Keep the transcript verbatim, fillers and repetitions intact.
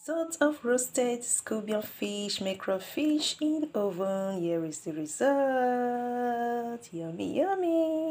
Sort of roasted scuba fish, mackerel fish in oven. Here is the result. Yummy, yummy.